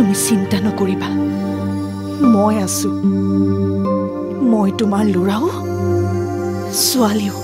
তুমি চিন্তা নকৰিবা মই আছো মই তোমাৰ ল'ৰাও ছোৱালীও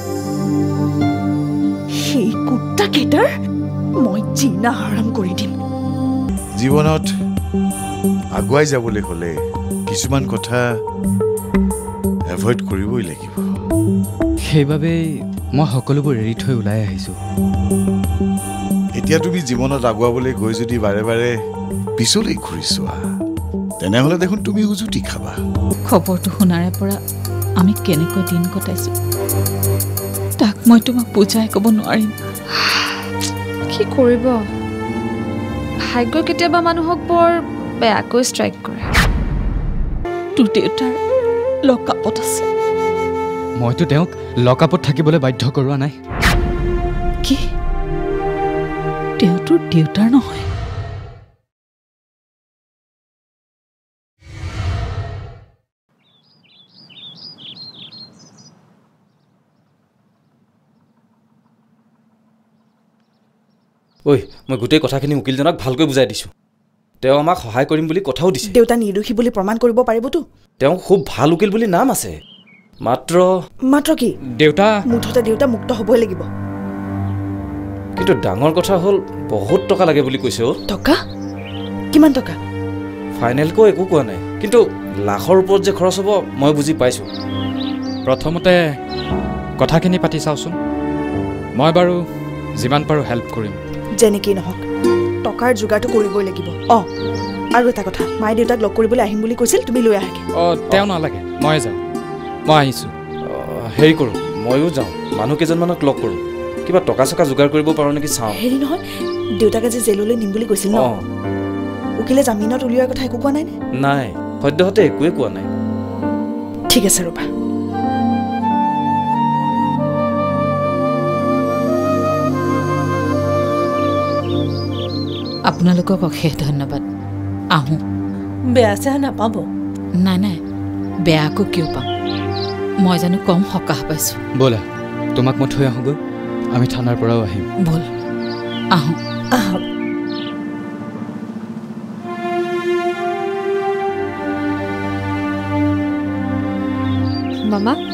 সেই কুত্তা কেইটাৰ মই জিনা হাৰাম কৰি দিম জীৱনত আগুৱাই যাবলৈ হ'লে কিছুমান কথা এভয়েড কৰিবই লাগিব সেইবাবে মই সকলোবোৰ এৰি থৈ ওলাই আহিছো এতিয়া তুমি জীৱনত আগুৱাবলৈ গৈ যদি বাৰে বাৰে পিছলৈ ঘূৰি চোৱা তেনেহ'লে দেখোন তুমি উজুতি খাবা খবৰটো শুনাৰে পৰা আমি কেনেকৈ দিন কটাইছো তাক মই তোমাক বুজাই ক'ব নোৱাৰিম কি কৰিব ভাগ্য কেতিয়াবা মানুহক বৰ বেয়াকৈ ষ্ট্ৰাইক কৰে তোৰ দেউতাৰ লকআপত আছে মইতো তেওঁক লকআপত থাকিবলৈ বাধ্য কৰোৱা নাই কি তেওঁ তোৰ দেউতাৰ নহয় ঐ মই গোটেই কথাখিনি উকিলজনক ভালকৈ বুজাই দিছোঁ তেওঁ আমাক সহায় কৰিম বুলি কথাও দিছে দেউতা নিৰ্দোষী বুলি প্ৰমাণ কৰিব পাৰিবতো তেওঁ খুব ভাল উকিল বুলি নাম আছে মাত্ৰ কি দেউতা মুঠতে দেউতা মুক্ত হ'বই লাগিব কিন্তু ডাঙৰ কথা হ'ল বহুত টকা লাগে বুলি কৈছে অ' টকা কিমান টকা ফাইনেলকৈ একো কোৱা নাই কিন্তু লাখৰ ওপৰত যে খৰচ হ'ব মই বুজি পাইছোঁ প্ৰথমতে কথাখিনি পাতি চাওঁচোন মই বাৰু যিমান পাৰোঁ হেল্প কৰিম যেনেকেই নহওক টকাৰ যোগাৰটো কৰিবই লাগিব আৰু এটা কথা মায়ে দেউতাক লগ কৰিবলৈ আহিম বুলি কৈছিল তুমি লৈ আহাগে তেওঁ নালাগে মই যাওঁ মই আহিছোঁ হেৰি কৰোঁ ময়ো যাওঁ মানুহ কেইজনমানক লগ কৰোঁ কিবা টকা চকা যোগাৰ কৰিব পাৰোঁ নেকি চাওঁ হেৰি নহয় দেউতাক আজি জেললৈ নিম বুলি কৈছিল ন উকিলে জামিনত উলিওৱাৰ কথা একো কোৱা নাই নাই সদ্যহতে একোৱে কোৱা নাই ঠিক আছে ৰ'বা আপোনালোকক অশেষ ধন্যবাদ আহোঁ বেয়া চেয়া নাপাব নাই বেয়া আকৌ কিয় পাম মই জানো কম সকাহ পাইছোঁ ব'লা তোমাক মই থৈ আহোঁগৈ আমি থানাৰ পৰাও আহিম ব'ল আহোঁ আহক মামা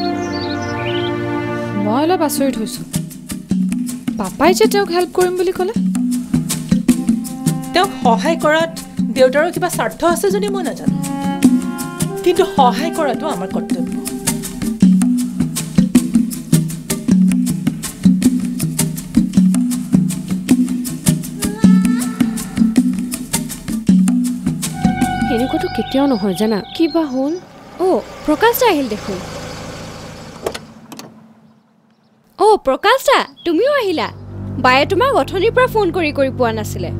মই অলপ আচৰিত হৈছোঁ পাপাই যে তেওঁক হেল্প কৰিম বুলি ক'লে তেওঁক সহায় কৰাত দেউতাৰৰ কিবা স্বাৰ্থ আছে যদি মই নাজানো কিন্তু সহায় কৰাটো আমাৰ কৰ্তব্য এনেকুৱাটো কেতিয়াও নহয় জানা কিবা হ'ল প্ৰকাশ দা আহিল দেখোন প্ৰকাশ দা তুমিও আহিলা বায়ে তোমাক অথনিৰ পৰা ফোন কৰি পোৱা নাছিলে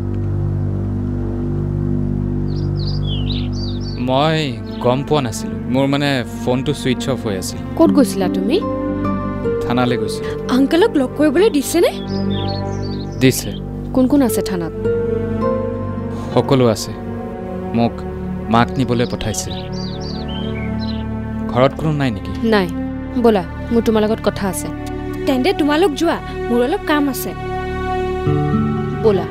মই গম পোৱা নাছিলোঁ মোৰ মানে ফোনটো ছুইচ অফ হৈ আছিল ক'ত গৈছিলা তুমি থানালৈ গৈছিলোঁ আংকলক লগ কৰিবলৈ দিছেনে দিছে কোন কোন আছে থানাত সকলো আছে মোক মাক নিবলৈ পঠাইছে ঘৰত কোনো নাই নেকি নাই ব'লা মোৰ তোমাৰ লগত কথা আছে তেন্তে তোমালোক যোৱা মোৰ অলপ কাম আছে ব'লা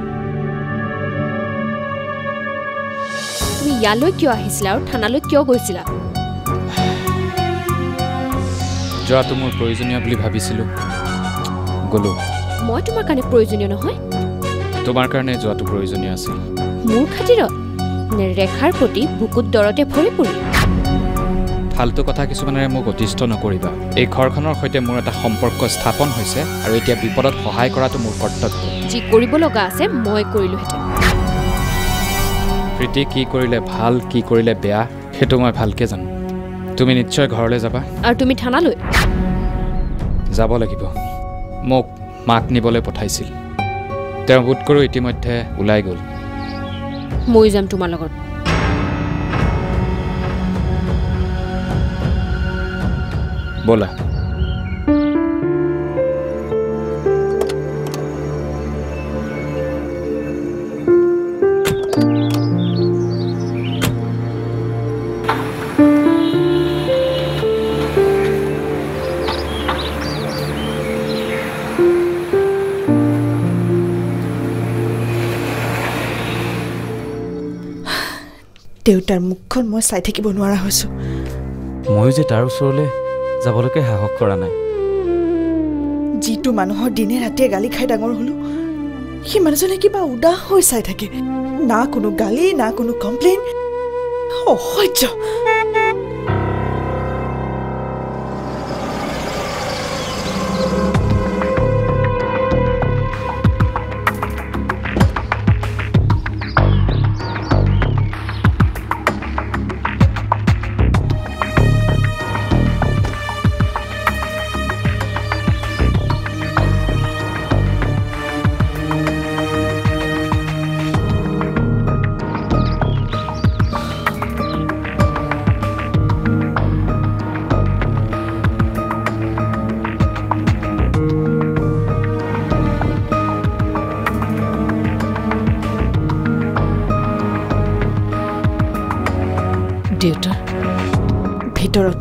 তুমি ইয়ালৈ কিয় আহিছিলা আৰু থানালৈ কিয় গৈছিলা যোৱাটো মোৰ প্ৰয়োজনীয় বুলি ভাবিছিলোঁ গ'লো মই তোমাৰ কাৰণে প্ৰয়োজনীয় নহয় তোমাৰ কাৰণে যোৱাটো প্ৰয়োজনীয় আছিল মোৰ খাতিৰত নে ৰেখাৰ প্ৰতি বুকুত দৰতে ভৰি পৰি ফাল্টু কথা কিছুমানেৰে মোক অতিষ্ঠ নকৰিবা এই ঘৰখনৰ সৈতে মোৰ এটা সম্পৰ্ক স্থাপন হৈছে আৰু এতিয়া বিপদত সহায় কৰাটো মোৰ কৰ্তব্য যি কৰিব লগা আছে মই কৰিলোহেঁতেন প্ৰীতি কি কৰিলে ভাল কি কৰিলে বেয়া সেইটো মই ভালকৈ জানো তুমি নিশ্চয় ঘৰলৈ যাবা আৰু তুমি থানালৈ যাব লাগিব মোক মাক নিবলৈ পঠাইছিল তেওঁ বোধ কৰোঁ ইতিমধ্যে ওলাই গ'ল মই যাম তোমাৰ লগত ব'লা দেউতাৰ মুখখন মই চাই থাকিব নোৱাৰা হৈছোঁ। ময়ো যে তাৰ ওচৰলৈ যাবলৈকে সাহস কৰা নাই। যিটো মানুহৰ দিনে ৰাতিয়ে গালি খাই ডাঙৰ হ'লো, সেই মানুহজনে কিবা উদাস হৈ চাই থাকে। না কোনো গালি, না কোনো কমপ্লেইন। অসহ্য। দেউতাৰ ভিতৰত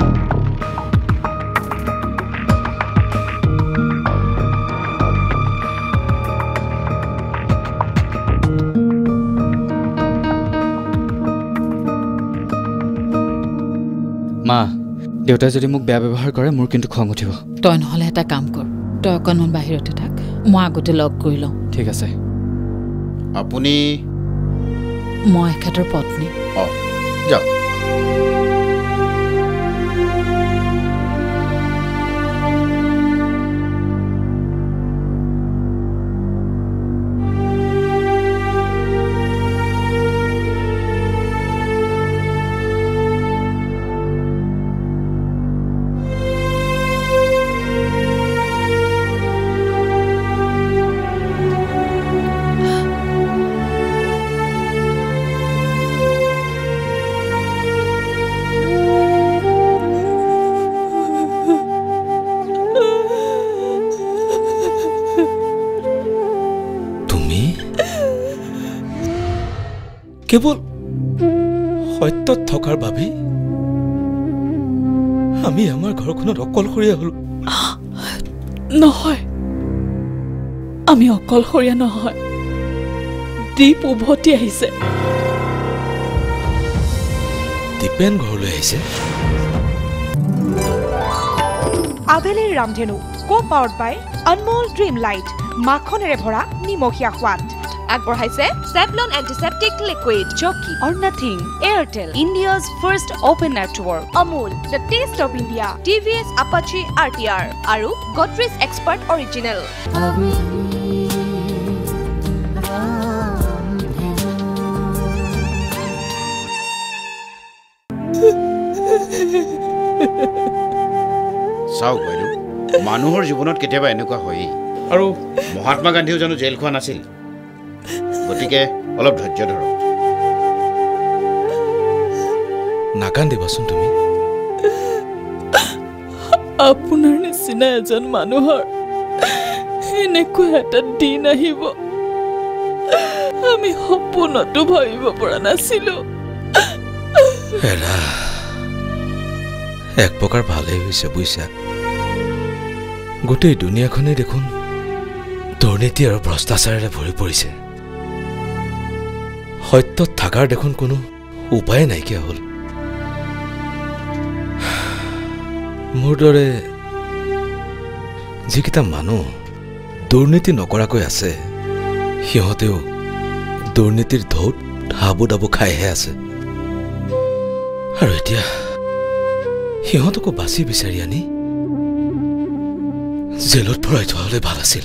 মা, দেউতাই যদি মোক বেয়া ব্যৱহাৰ কৰে মোৰ কিন্তু খং উঠিব। তই নহ'লে এটা কাম কৰ, তই অকণমান বাহিৰতে থাক, মই আগতে লগ কৰি লওঁ। ঠিক আছে। আপুনি? মই এখেতৰ পত্নী। যাওক। কেৱল সত্যত থকাৰ বাবেই আমি আমাৰ ঘৰখনত অকলশৰীয়া হলো। নহয়, আমি অকলশৰীয়া নহয়, দীপ উভতি আহিছে। দীপেন ঘৰলৈ আহিছে। আবেলিৰ Ramdhenu co powered by Anmol dream light, মাখনেৰে ভৰা নিমখীয়া সোৱাদ। আগবঢ়াইছে Savlon antiseptic liquid, Jockey or nothing, Airtel, India's first open network, Amul, the taste of India, TVS Apache RTR আৰু Godrej এক্সপাৰ্ট অৰিজিনেল। চাওক বাইদেউ, মানুহৰ জীৱনত কেতিয়াবা এনেকুৱা হয়েই। আৰু মহাত্মা গান্ধীও জানো জেল খোৱা নাছিল? গতিকে অলপ ধৈৰ্য ধৰক। নাকান্দিবাচোন তুমি। আপোনাৰ নিচিনা এজন মানুহৰ এনেকুৱা এটা দিন আহিব আমি সপোনতো ভাবিব পৰা নাছিলো। এক প্ৰকাৰ ভালেই হৈছে বুইছা। গোটেই দুনিয়াখনেই দেখোন দুৰ্নীতি আৰু ভ্ৰষ্টাচাৰেৰে ভৰি পৰিছে। সত্যত থকাৰ দেখোন কোনো উপায় নাইকিয়া হ'ল। মোৰ দৰে যিকেইটা মানুহ দুৰ্নীতি নকৰাকৈ আছে, সিহঁতেও দুৰ্নীতিৰ ঢৌত হাবু ডাবু খাইহে আছে। আৰু এতিয়া সিহঁতকো বাচি বিচাৰি আনি জেলত ভৰাই থোৱা হ'লে ভাল আছিল।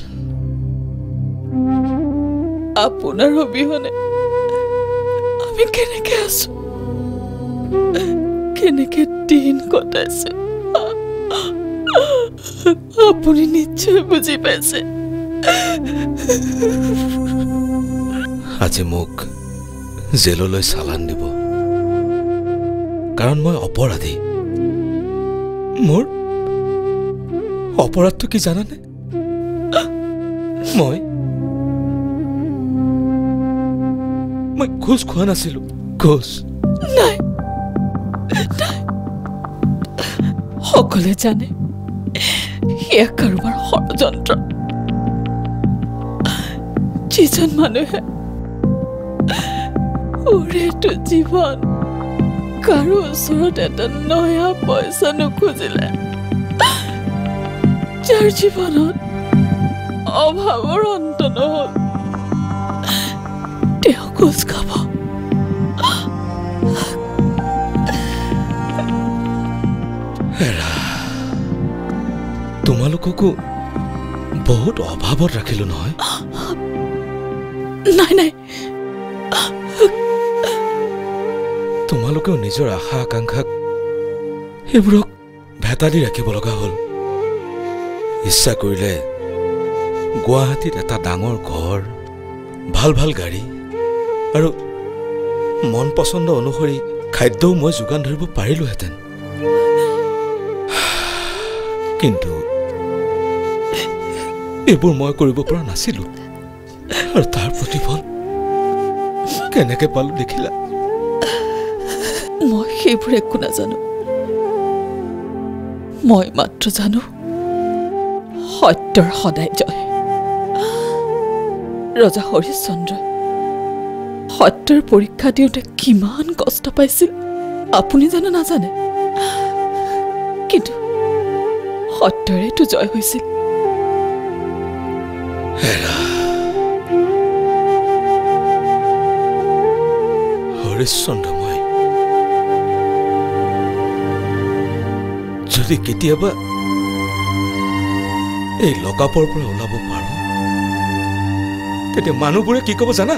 আপোনাৰ অবিহনে আমি কেনেকে আছো, কেনেকে দিন কটাইছো, আপুনি নিশ্চয় বুজি পাইছে। আজি মোক জেললৈ চালান দিব, কাৰণ মই অপৰাধী। মোৰ অপৰাধটো কি জানানে? মই ঘোষ খোৱা নাছিলো। ঘোষ নাই, সকলোৱে জানে সেয়া কাৰোবাৰ ষড়যন্ত্ৰ। যিজন মানুহে ওৰেটো জীৱন কাৰো ওচৰত এটা নয়া পইচা নোখোজিলে যাৰ জীৱনত অভাৱৰ অন্ত নহল তেওঁ খোজ খাব তোমালোককো বহুত অভাৱত ৰাখিলো নহয় নাই নাই তোমালোকেও নিজৰ আশা আকাংক্ষাক সেইবোৰক ভেটা দি ৰাখিব লগা হ'ল ইচ্ছা কৰিলে গুৱাহাটীত এটা ডাঙৰ ঘৰ ভাল ভাল গাড়ী আৰু মন পচন্দ অনুসৰি খাদ্যও মই যোগান ধৰিব পাৰিলোহেঁতেন কিন্তু এইবোৰ মই কৰিব পৰা নাছিলো আৰু তাৰ প্ৰতিফল কেনেকে পালো দেখিলা মই সেইবোৰ একো নাজানো মই মাত্ৰ জানো সত্যৰ সদায় জয় ৰজা হৰিশ্চন্দ্ৰই সত্যৰ পৰীক্ষা দিওঁতে কিমান কষ্ট পাইছিল আপুনি জানো নাজানে কিন্তু সত্যৰেতো জয় হৈছিল হৰিশ্চন্দ্ৰ মই যদি কেতিয়াবা এই লকাপৰ পৰা ওলাব পাৰো তেতিয়া মানুহবোৰে কি ক'ব জানা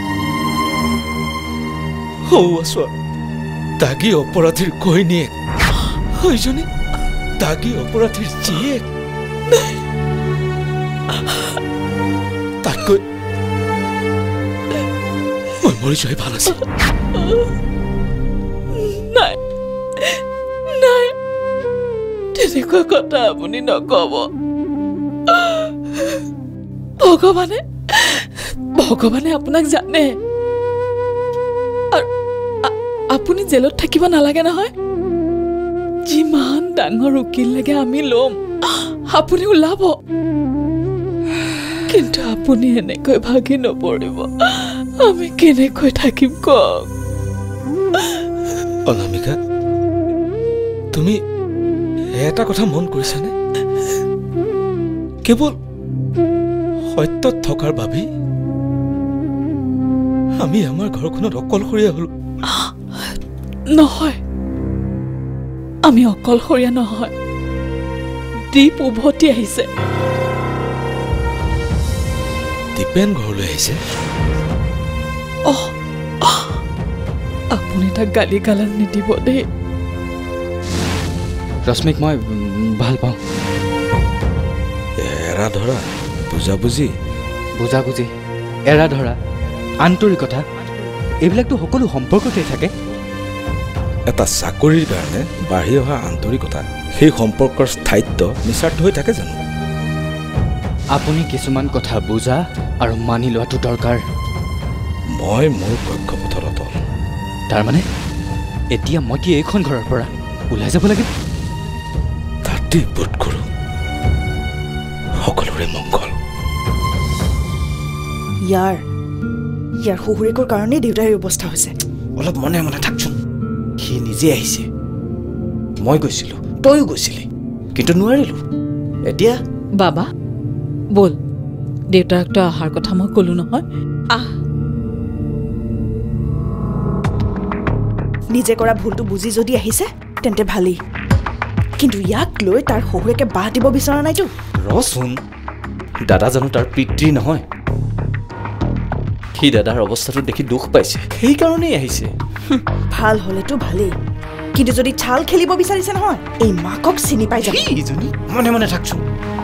দাগী অপৰাধীৰ ঘৈণীয়েক সেইজনী দাগী অপৰাধীৰ জীয়েক তাতকৈ মই মৰি যোৱাই ভাল আছিল নাই নাই তেনেকুৱা কথা আপুনি নকব ভগৱানে আপোনাক জানে আপুনি জেলত থাকিব নালাগে নহয় যিমান ডাঙৰ উকিল লাগে আমি ল'ম আপুনি ওলাব কিন্তু আপুনি এনেকৈ ভাগি নপৰিব আমি কেনেকৈ থাকিম কওক অনামিকা তুমি এটা কথা মন কৰিছানে কেৱল সত্যত থকাৰ বাবেই আমি আমাৰ ঘৰখনত অকলশৰীয়া হলো নহয় আমি অকলশৰীয়া নহয় দীপ উভতি আহিছে দীপেন ঘৰলৈ আহিছে আপুনি তাক গালি গালাজ নিদিব দেই ৰশ্মিক মই ভাল পাওঁ এৰা ধৰা বুজাবুজি এৰা ধৰা আন্তৰিকতা এইবিলাকতো সকলো সম্পৰ্কতেই থাকে এটা চাকৰিৰ কাৰণে বাঢ়ি অহা আন্তৰিকতা সেই সম্পৰ্কৰ স্থায়িত্ব নিস্বাৰ্থ হৈ থাকে জানো আপুনি কিছুমান কথা বুজা আৰু মানি লোৱাটো দৰকাৰ মই মোৰ কক্ষপথত অটল তাৰমানে এতিয়া মই কি এইখন ঘৰৰ পৰা ওলাই যাব লাগিব তাতেই বোধ কৰোঁ সকলোৰে মংগল ইয়াৰ শহুৰেকৰ কাৰণেই দেউতাৰ ব্যৱস্থা হৈছে অলপ মনে মনে থাকচোন সি নিজে আহিছে মই গৈছিলো তইও গৈছিলি কিন্তু নোৱাৰিলো এতিয়া বাবা বল দেউতাকতো অহাৰ কথা মই ক'লো নহয় নিজে কৰা ভুলটো বুজি যদি আহিছে তেন্তে ভালেই কিন্তু ইয়াক লৈ তাৰ শহুৰেকে বাহ দিব বিচৰা নাইতো ৰচোন দাদা জানো তাৰ পিতৃ নহয় সি দাদাৰ অৱস্থাটো দেখি দুখ পাইছে সেইকাৰণেই আহিছে ভাল হলেতো ভালেই কিন্তু যদি ছাল খেলিব বিচাৰিছে নহয় এই মাকক চিনি পাই যাব মনে মনে থাকচোন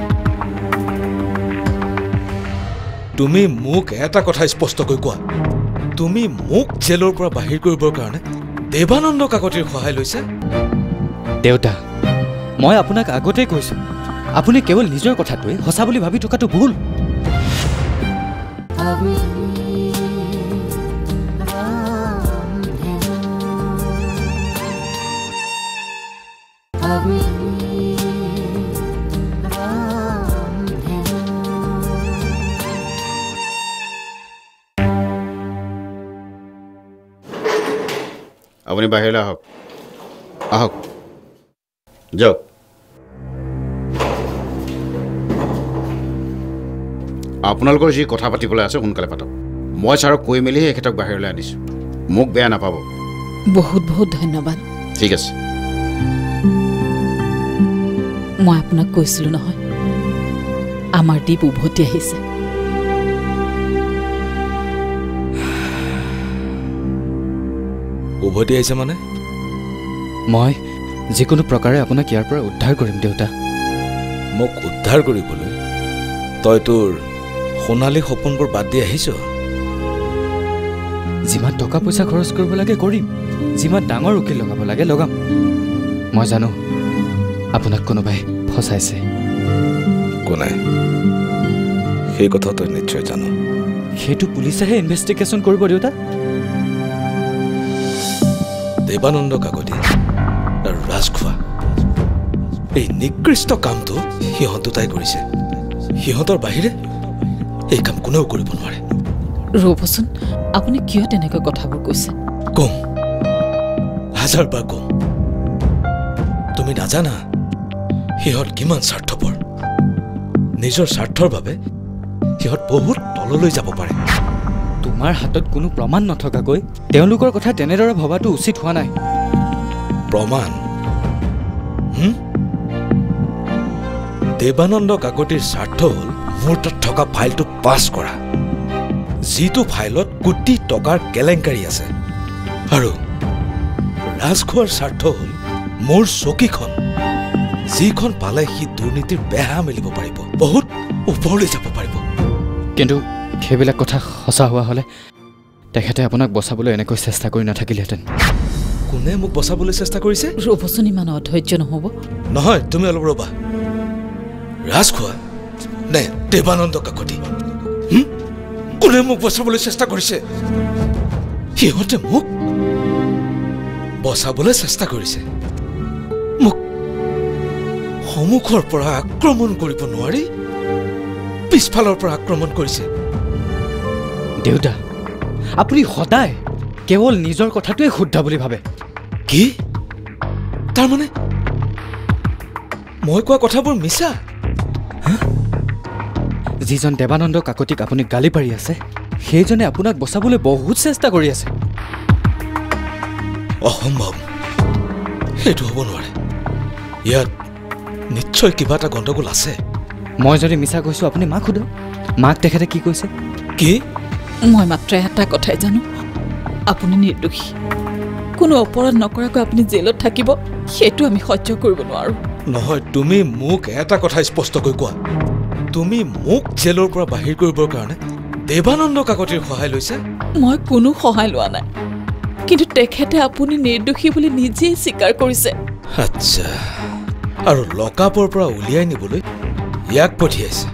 তুমি মোক এটা কথা স্পষ্টকৈ কোৱা তুমি মোক জেলৰ পৰা বাহিৰ কৰিবৰ কাৰণে দেৱানন্দ কাকতিৰ সহায় লৈছা দেউতা মই আপোনাক আগতেই কৈছোঁ আপুনি কেৱল নিজৰ কথাটোৱে সঁচা বুলি ভাবি থকাটো ভুল আপুনি বাহিৰলৈ আহক আহক যাওক আপোনালোকৰ যি কথা পাতিবলৈ আছে সোনকালে পাতক মই ছাৰক কৈ মেলিহে এখেতক বাহিৰলৈ আনিছোঁ মোক বেয়া নাপাব বহুত বহুত ধন্যবাদ ঠিক আছে মই আপোনাক কৈছিলোঁ নহয় আমাৰ দ্বীপ উভতি আহিছে উভতি আহিছে মানে মই যিকোনো প্ৰকাৰে আপোনাক ইয়াৰ পৰা উদ্ধাৰ কৰিম দেউতা মোক উদ্ধাৰ কৰিবলৈ তই তোৰ সোণালী সপোনবোৰ বাদ দি আহিছ যিমান টকা পইচা খৰচ কৰিব লাগে কৰিম যিমান ডাঙৰ উকিল লগাব লাগে লগাম মই জানো আপোনাক কোনোবাই ফচাইছে কোনে সেই কথা তই নিশ্চয় জানো সেইটো পুলিচেহে ইনভেষ্টিগেশ্যন কৰিব দেউতা দেৱানন্দ কাকতি আৰু ৰাজখোৱা এই নিকৃষ্ট কামটো সিহঁত দুটাই কৰিছে সিহঁতৰ বাহিৰে এই কাম কোনেও কৰিব নোৱাৰে ৰ'বচোন আপুনি কিয় তেনেকৈ কথাবোৰ কৈছে কম হাজাৰবাৰ কম তুমি নাজানা সিহঁত কিমান স্বাৰ্থপৰ নিজৰ স্বাৰ্থৰ বাবে সিহঁত বহুত তললৈ যাব পাৰে তোমাৰ হাতত কোনো প্ৰমাণ নথকাকৈ তেওঁলোকৰ কথা তেনেদৰে ভবাটো উচিত হোৱা নাই প্ৰমাণ দেৱানন্দ কাকতিৰ স্বাৰ্থ হ'ল মোৰ তাত থকা ফাইলটো পাছ কৰা যিটো ফাইলত কোটি টকাৰ কেলেংকাৰী আছে আৰু ৰাজখোৱাৰ স্বাৰ্থ হ'ল মোৰ চকীখন যিখন পালে সি দুৰ্নীতিৰ বেহা মেলিব পাৰিব বহুত ওপৰলৈ যাব পাৰিব কিন্তু সেইবিলাক কথা সঁচা হোৱা হ'লে তেখেতে আপোনাক বচাবলৈ এনেকৈ চেষ্টা কৰি নাথাকিলেহেঁতেন কোনে মোক বচাবলৈ চেষ্টা কৰিছে ৰ'বচোন ইমান অধৈৰ্য নহ'ব নহয় তুমি অলপ ৰ'বা ৰাজখোৱা নে দেৱানন্দ কাকতি কোনে মোক বচাবলৈ চেষ্টা কৰিছে সিহঁতে মোক বচাবলৈ চেষ্টা কৰিছে মোক সন্মুখৰ পৰা আক্ৰমণ কৰিব নোৱাৰি পিছফালৰ পৰা আক্ৰমণ কৰিছে দেউতা আপুনি সদায় কেৱল নিজৰ কথাটোৱে শুদ্ধ বুলি ভাবে কি তাৰমানে মই কোৱা কথাবোৰ মিছা যিজন দেৱানন্দ কাকতিক আপুনি গালি পাৰি আছে সেইজনে আপোনাক বচাবলৈ বহুত চেষ্টা কৰি আছে অসম্ভৱ সেইটো হ'ব নোৱাৰে ইয়াত নিশ্চয় কিবা এটা গণ্ডগোল আছে মই যদি মিছা কৈছোঁ আপুনি মাক সোধক মাক তেখেতে কি কৈছে কি মই মাত্ৰ এটা কথাই জানো আপুনি নিৰ্দোষী কোনো অপৰাধ নকৰাকৈ আপুনি জেলত থাকিব সেইটো আমি সহ্য কৰিব নোৱাৰোঁ নহয় তুমি মোক এটা কথা স্পষ্টকৈ কোৱা তুমি মোক জেলৰ পৰা বাহিৰ কৰিবৰ কাৰণে দেৱানন্দ কাকতিৰ সহায় লৈছে মই কোনো সহায় লোৱা নাই কিন্তু তেখেতে আপুনি নিৰ্দোষী বুলি নিজেই স্বীকাৰ কৰিছে আচ্ছা আৰু লকআপৰ পৰা উলিয়াই নিবলৈ ইয়াক পঠিয়াইছে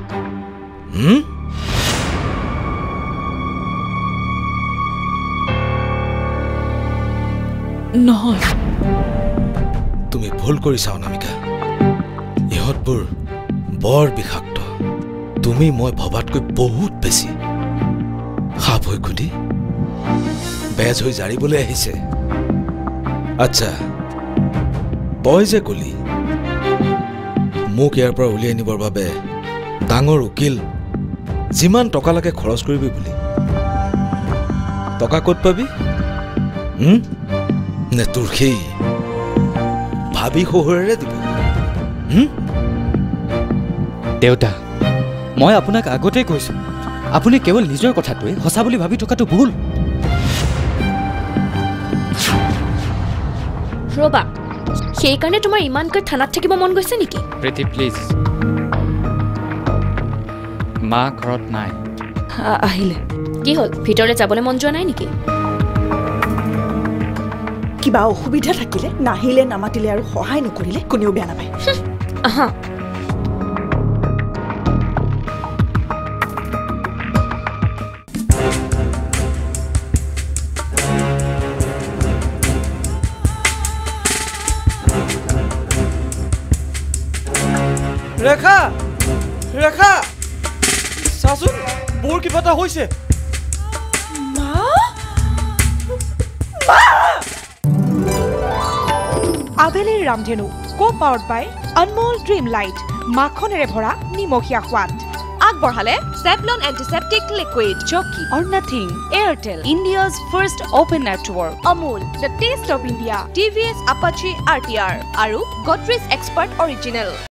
নহয় তুমি ভুল কৰিছা অনামিকা ইহঁতবোৰ বৰ বিষাক্ত তুমি মই ভবাতকৈ বহুত বেছি সাপ হৈ খুদি বেজ হৈ জাৰিবলৈ আহিছে আচ্ছা তই যে কলি মোক ইয়াৰ পৰা উলিয়াই নিবৰ বাবে ডাঙৰ উকিল যিমান টকা লাগে খৰচ কৰিবি বুলি টকা ক'ত পাবি নে তোৰ সেই ভাবি শহুৰেৰে দিব দেউতা মই আপোনাক আগতেই কৈছোঁ আপুনি কেৱল নিজৰ কথাটোৱে সঁচা বুলি ভাবি থকাটো ভুল ৰবা সেইকাৰণে তোমাৰ ইমানকৈ থানাত থাকিব মন গৈছে নেকি প্ৰীতি প্লিজ মা ঘৰত নাই আহিলে কি হ'ল ভিতৰলৈ যাবলৈ মন যোৱা নাই নেকি কিবা অসুবিধা থাকিলে নাহিলে নামাতিলে আৰু সহায় নকৰিলে কোনেও বেয়া নাপায় আহা ৰেখা ৰেখা চাচোন বৰ কিবা এটা হৈছে মা মা আভেলিৰ Ramdhenu co powered by Anmol dream light মাখনেৰে ভৰা নিমখীয়া সোৱাদ আগবঢ়ালে Savlon antiseptic liquid Jockey or nothing Airtel India's first open network Amul the taste of India TVS Apache RTR আৰু গডৰেজ এক্সপাৰ্ট অৰিজিনেল